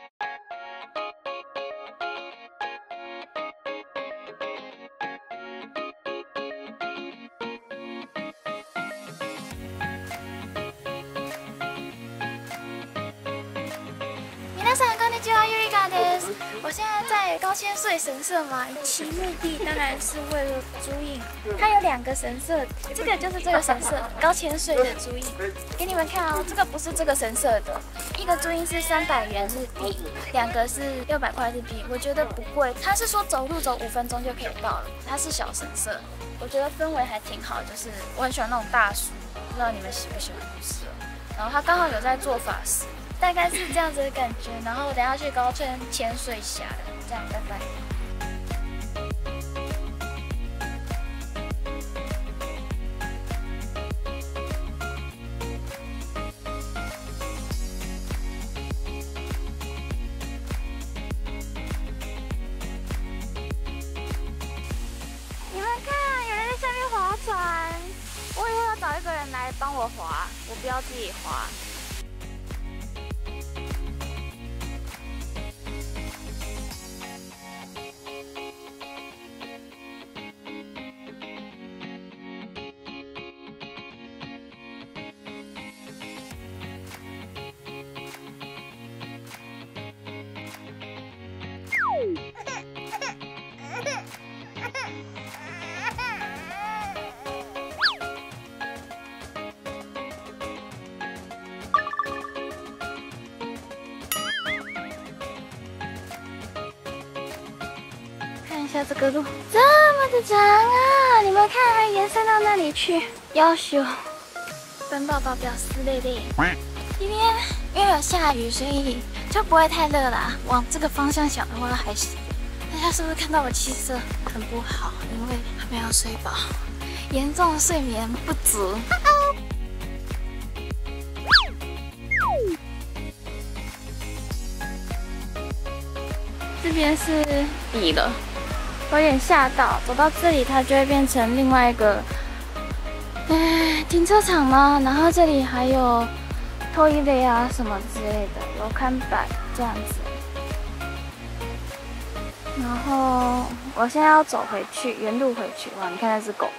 皆さんこんにちは，ゆりかです。我现在在高千穗神社嘛，其目的当然是为了朱印。它有2个神社，这个就是这个神社高千穗的朱印。给你们看哦，这个不是这个神社的，一个朱印是300元日币，2个是600块日币，我觉得不贵。他是说走路走5分钟就可以到了，它是小神社，我觉得氛围还挺好，就是我很喜欢那种大树，不知道你们喜不喜欢就是了。然后他刚好有在做法事。 大概是这样子的感觉，然后我等下去高千潜水峡了，这样拜拜。你们看，有人在下面划船，我以后要找一个人来帮我划，我不要自己划。 看一下这个路，这么的长啊！你们看，还延伸到那里去，要修。本宝宝表示累累。今天因为有下雨，所以就不会太热啦。往这个方向想的话，还行。大家是不是看到我气色很不好？因为还没有睡饱，严重睡眠不足。这边是底了。 有点吓到，走到这里它就会变成另外一个，停车场吗？然后这里还有拖衣类啊什么之类的，有看板这样子。然后我现在要走回去，原路回去。哇，你看那只狗。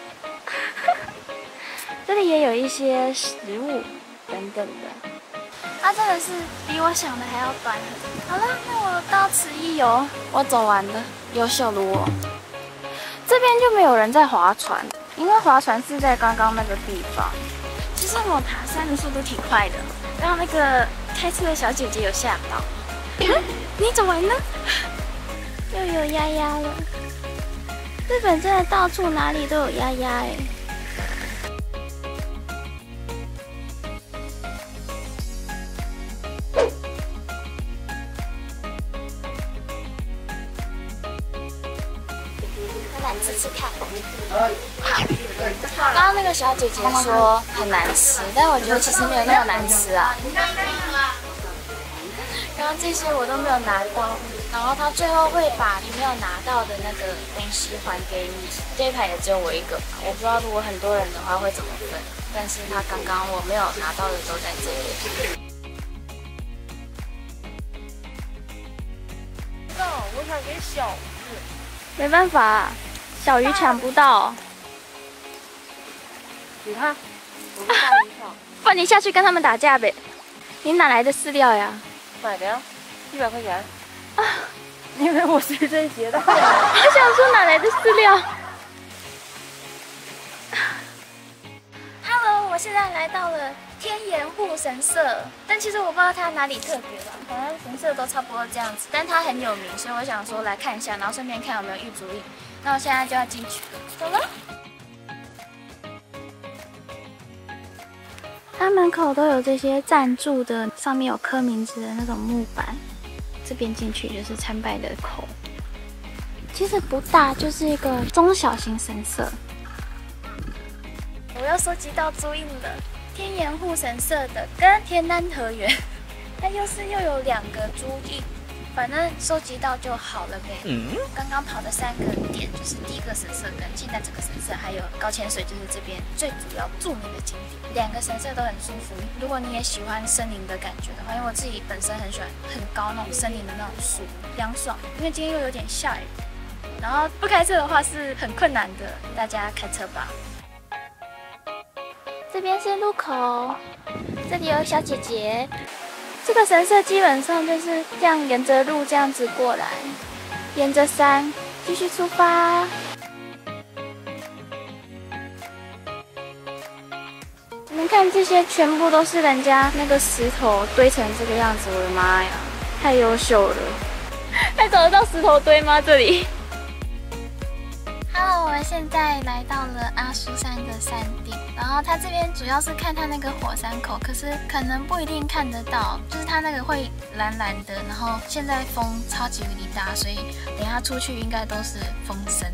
这里也有一些食物等等的。它真的是比我想的还要短。好了，那我到此一游，我走完了。 优秀如我，这边就没有人在划船，因为划船是在刚刚那个地方。其实我爬山的速度挺快的，让那个开车的小姐姐有吓到。你怎么了？又有鸭鸭了。日本真的到处哪里都有鸭鸭哎。 吃吃看。刚刚那个小姐姐说很难吃，但我觉得其实没有那么难吃啊。刚刚这些我都没有拿到，然后他最后会把你没有拿到的那个东西还给你。这一盘也只有我一个，我不知道如果很多人的话会怎么分，但是他刚刚我没有拿到的都在这里。我想给小鱼，没办法。 小鱼抢不到，你看，我是大鱼抢。不然你下去跟他们打架呗？你哪来的饲料呀？买的呀，100块钱。啊，因为我随身携带。我想说哪来的饲料 ？Hello， 我现在来到了天岩户神社，但其实我不知道它哪里特别吧，反正神社都差不多这样子，但它很有名，所以我想说来看一下，然后顺便看有没有玉足印。 那我现在就要进去了，走了。它门口都有这些赞助的，上面有刻名字的那种木板。这边进去就是参拜的口。其实不大，就是一个中小型神社。我又收集到朱印了，天岩户神社的跟天南河原，它又有2个朱印。 反正收集到就好了呗。刚刚跑的3个点就是第一个神社跟近代这个神社，还有高千水就是这边最主要著名的景点。2个神社都很舒服。如果你也喜欢森林的感觉的话，因为我自己本身很喜欢很高那种森林的那种树，凉爽。因为今天又有点下雨，然后不开车的话是很困难的，大家开车吧。这边是路口，这里有小姐姐。这个神社基本上就是这样沿着路这样子过来，沿着山继续出发。你们看，这些全部都是人家那个石头堆成这个样子，我的妈呀，太优秀了！还找得到石头堆吗？这里？ Hello， 我们现在来到了阿苏山的山顶，然后它这边主要是看它那个火山口，可是可能不一定看得到，就是它那个会蓝蓝的，然后现在风超级无敌大，所以等一下出去应该都是风声。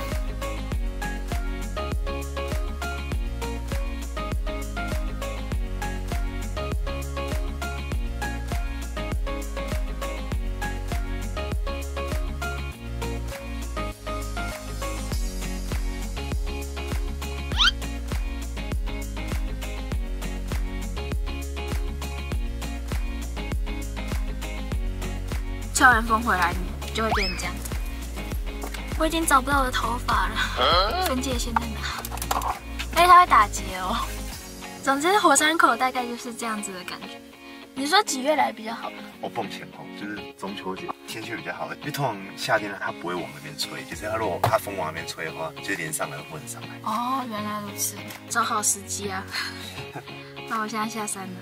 吹完风回来，你就会变成这样。我已经找不到我的头发了，分界线在哪？而且它会打结哦。总之，火山口大概就是这样子的感觉。你说几月来比较好？ 我目前就是中秋节天气比较好，因为通常夏天呢，它不会往那边吹，就是它如果它风往那边吹的话，就连上来都不能上来。 哦，原来如此，找好时机啊。那我现在下山了。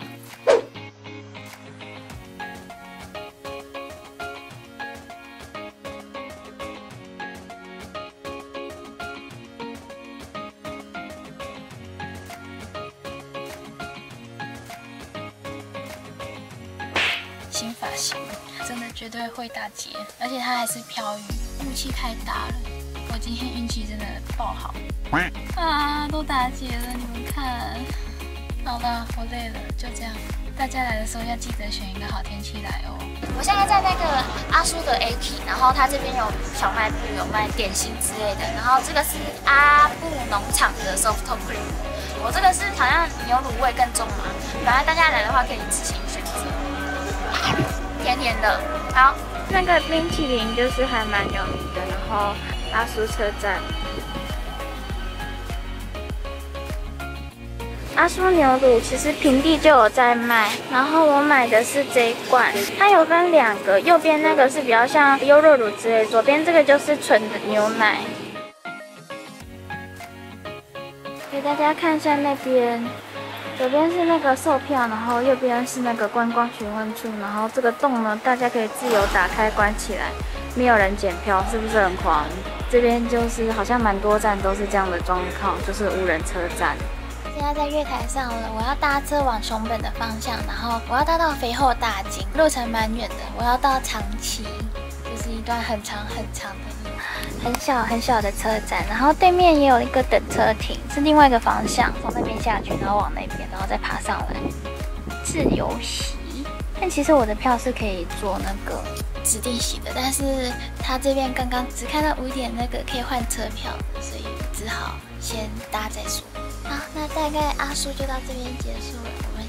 新发型真的绝对会打结，而且它还是飘雨，雾气太大了。我今天运气真的爆好啊，都打结了，你们看。好了，我累了，就这样。大家来的时候要记得选一个好天气来哦。我现在在那个阿苏的 Aki， 然后它这边有小卖部，有卖点心之类的。然后这个是阿布农场的 soft cream， 我这个是好像牛乳味更重嘛。反正大家来的话可以自行选择。 甜甜的，好，那个冰淇淋就是还蛮有名的，然后阿苏车站，阿苏牛乳其实平地就有在卖，然后我买的是这一罐，它有分2个，右边那个是比较像优酪乳之类，左边这个就是纯的牛奶。给大家看一下那边。 左边是那个售票，然后右边是那个观光询问处，然后这个洞呢，大家可以自由打开关起来，没有人检票，是不是很狂？这边就是好像蛮多站都是这样的状况，就是无人车站。现在在月台上了，我要搭车往熊本的方向，然后我要搭到肥后大井，路程蛮远的，我要到长崎，就是一段很长很长的路。 很小的车站，然后对面也有一个等车亭，是另外一个方向，从那边下去，然后往那边，然后再爬上来，自由席。但其实我的票是可以做那个指定席的，但是他这边刚刚只看到5点那个可以换车票，所以只好先搭再说。好，那大概阿苏就到这边结束了，我们